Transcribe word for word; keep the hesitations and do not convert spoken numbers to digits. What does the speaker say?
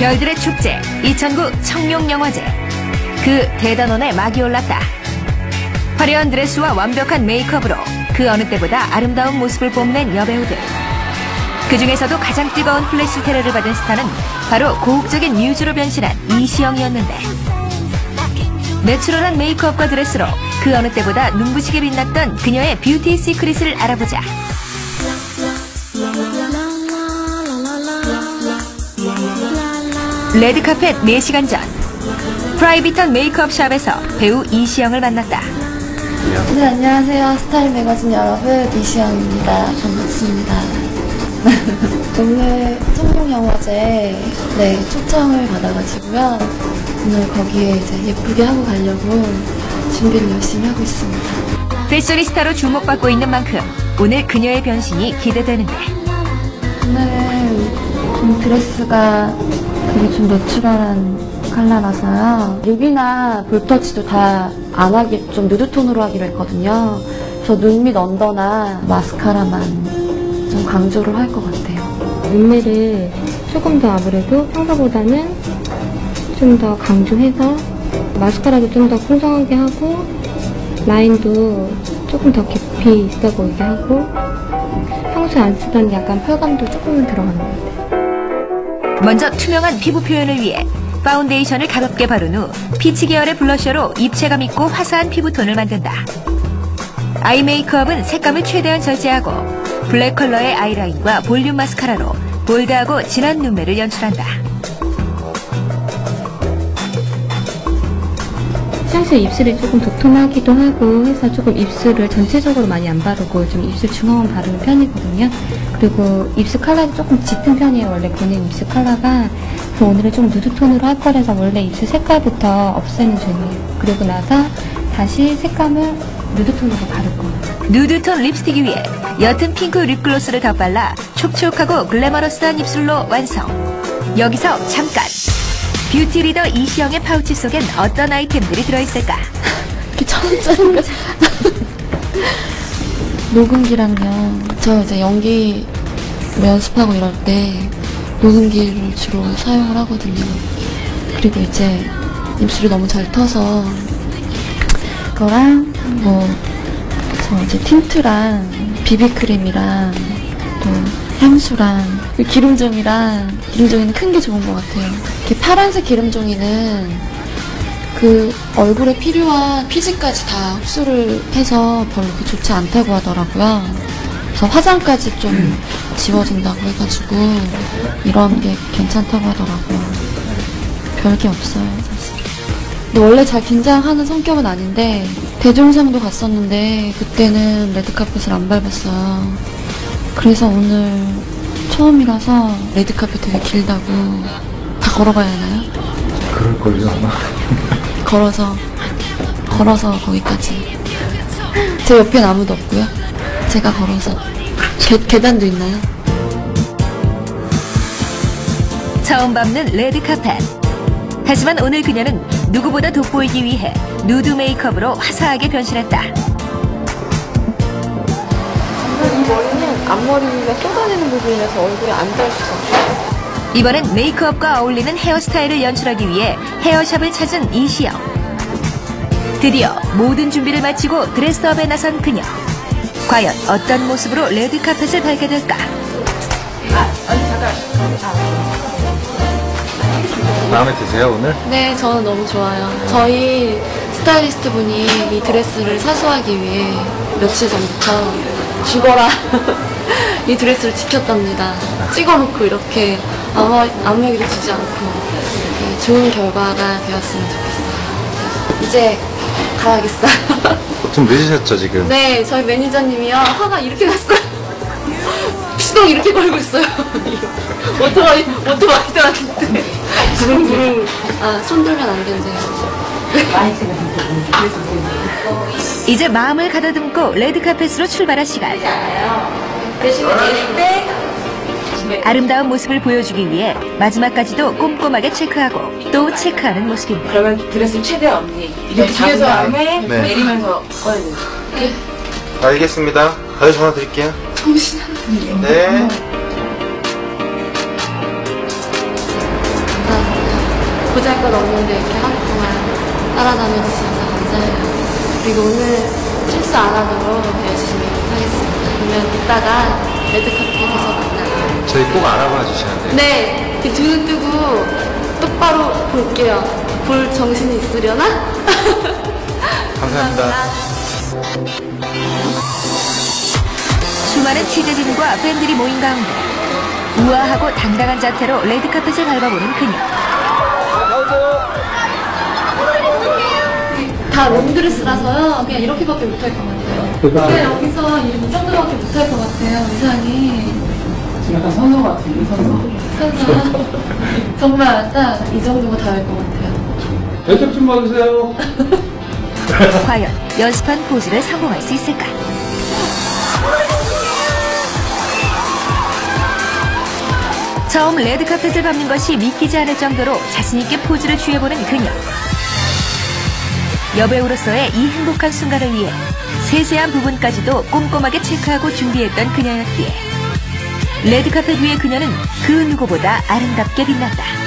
별들의 축제 이천구 청룡영화제. 그 대단원에 막이 올랐다. 화려한 드레스와 완벽한 메이크업으로 그 어느 때보다 아름다운 모습을 뽐낸 여배우들. 그 중에서도 가장 뜨거운 플래시 테러를 받은 스타는 바로 고혹적인 뮤즈로 변신한 이시영이었는데, 내추럴한 메이크업과 드레스로 그 어느 때보다 눈부시게 빛났던 그녀의 뷰티 시크릿을 알아보자. 레드카펫 네 시간 전, 프라이빗한 메이크업 샵에서 배우 이시영을 만났다. 네, 안녕하세요. 스타일 매거진 여러분, 이시영입니다. 반갑습니다. 오늘 청룡영화제 네, 초청을 받아가지고요. 오늘 거기에 이제 예쁘게 하고 가려고 준비를 열심히 하고 있습니다. 패셔니스타로 주목받고 있는 만큼 오늘 그녀의 변신이 기대되는데, 오늘은 좀 드레스가 되게 좀 내추럴한 컬러라서요. 립이나 볼터치도 다 안 하기, 좀 누드톤으로 하기로 했거든요. 그래서 눈 밑 언더나 마스카라만 좀 강조를 할 것 같아요. 눈매를 조금 더 아무래도 평소보다는 좀 더 강조해서 마스카라도 좀 더 풍성하게 하고 라인도 조금 더 깊이 있어 보이게 하고 평소에 안 쓰던 약간 펄감도 조금은 들어가는 것 같아요. 먼저 투명한 피부 표현을 위해 파운데이션을 가볍게 바른 후 피치 계열의 블러셔로 입체감 있고 화사한 피부톤을 만든다. 아이 메이크업은 색감을 최대한 절제하고 블랙 컬러의 아이라인과 볼륨 마스카라로 볼드하고 진한 눈매를 연출한다. 사실 입술이 조금 도톰하기도 하고 해서 조금 입술을 전체적으로 많이 안 바르고 좀 입술 중앙만 바르는 편이거든요. 그리고 입술 컬러가 조금 짙은 편이에요. 원래 본인 입술 컬러가. 그래서 오늘은 좀 누드톤으로 할 거라서 원래 입술 색깔부터 없애는 중이에요. 그리고 나서 다시 색감을 누드톤으로 바를 거예요. 누드톤 립스틱 위에 옅은 핑크 립글로스를 덧발라 촉촉하고 글래머러스한 입술로 완성. 여기서 잠깐! 뷰티 리더 이시영의 파우치 속엔 어떤 아이템들이 들어있을까? 이렇게 처음 짜는 거. 녹음기랑요. 저 이제 연기 연습하고 이럴 때 녹음기를 주로 사용을 하거든요. 그리고 이제 입술이 너무 잘 터서 그거랑 뭐 저 이제 틴트랑 비비크림이랑 또 향수랑 기름종이랑 기름종이는 큰 게 좋은 것 같아요. 이렇게 파란색 기름종이는 그 얼굴에 필요한 피지까지 다 흡수를 해서 별로 좋지 않다고 하더라고요. 그래서 화장까지 좀 지워진다고 해가지고 이런 게 괜찮다고 하더라고요. 별게 없어요, 사실. 근데 원래 잘 긴장하는 성격은 아닌데 대종상도 갔었는데 그때는 레드카펫을 안 밟았어요. 그래서 오늘 처음이라서 레드카펫 되게 길다고. 다 걸어가야 하나요? 그럴걸요 아마. 걸어서 걸어서 거기까지. 제 옆엔 아무도 없고요. 제가 걸어서. 계, 계단도 있나요? 처음 밟는 레드카펫. 하지만 오늘 그녀는 누구보다 돋보이기 위해 누드 메이크업으로 화사하게 변신했다. 이 머리는 앞머리가 쏟아지는 부분이라서 얼굴에 안 닿을 수가 없어요. 이번엔 메이크업과 어울리는 헤어스타일을 연출하기 위해 헤어샵을 찾은 이시영. 드디어 모든 준비를 마치고 드레스업에 나선 그녀. 과연 어떤 모습으로 레드카펫을 밟게 될까? 아, 아니 잠깐. 마음에 드세요 오늘? 네, 저는 너무 좋아요. 저희 스타일리스트 분이 이 드레스를 사수하기 위해 며칠 전부터 죽어라 이 드레스를 지켰답니다. 찍어놓고 이렇게 아무, 아무 얘기도 주지 않고 좋은 결과가 되었으면 좋겠어요. 이제 가야겠어요. 좀 늦으셨죠 지금? 네, 저희 매니저님이요. 화가 이렇게 났어요. 시동 이렇게 걸고 있어요. 오토바이, 오토바이들한테. 부릉부릉. 아, 손 들면 안 된대요. 이제 마음을 가다듬고 레드카펫으로 출발할 시간. 대신에 내릴 때 아름다운 모습을 보여주기 위해 마지막까지도 꼼꼼하게 체크하고 또 체크하는 모습인데, 그러면 드레스 최대한 언니 이렇게 잡은 다음에 네. 내리면서 꺼야 돼요. 네. 알겠습니다. 다시 전화 드릴게요. 정신 안 네. 감사합니다. 보잘것없는데 이렇게 하루 동안 따라다녀주셔서 감사해요. 그리고 오늘 실수 안 하도록 열심히 하겠습니다. 그러면 이따가 레드카펫에서 만나요. 저희 꼭 알아봐 주셔야 돼요. 네, 이렇게 두 눈 뜨고 똑바로 볼게요. 볼 정신이 있으려나? 감사합니다. 수많은 취재진과 팬들이 모인 가운데 우아하고 당당한 자태로 레드카펫을 밟아보는 그녀. 다 롱드레스라서요. 그냥 이렇게밖에 못할 것 같아요. 그냥 여기서 이 정도밖에 못할 것 같아요. 의상이. 약간 선서 같은 선서. 선서. 정말 딱 이 정도가 다 할 것 같아요. 대접 좀 봐주세요. 과연 연습한 포즈를 성공할 수 있을까? 처음 레드카펫을 밟는 것이 믿기지 않을 정도로 자신있게 포즈를 취해보는 그녀. 여배우로서의 이 행복한 순간을 위해 세세한 부분까지도 꼼꼼하게 체크하고 준비했던 그녀였기에 레드카펫 위의 그녀는 그 누구보다 아름답게 빛났다.